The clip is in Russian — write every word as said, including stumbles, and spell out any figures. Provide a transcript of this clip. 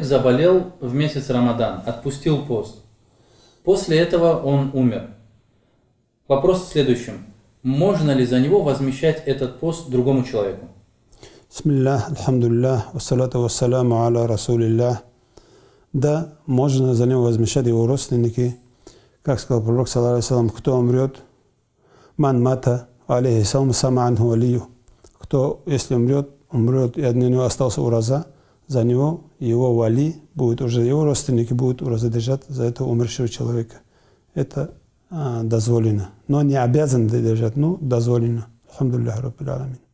заболел в месяц Рамадан, отпустил пост. После этого он умер. Вопрос в следующем. Можно ли за него возмещать этот пост другому человеку? Бисмиллах, альхамдулиллах, вассалату вассаламу аля расулиллах. Да, можно за него возмещать его родственники. Как сказал пророк, саллаллаху алейхи ва саллям, кто умрет, ман мата, алейхи салам, сама анху валию. Кто, если умрет, умрет, и от него остался ураза, за него его вали будет уже, его родственники будут ураза держать за этого умершего человека. Это а, дозволено. Но не обязан держать, но дозволено. Алхамдулиллах, раббил аламин.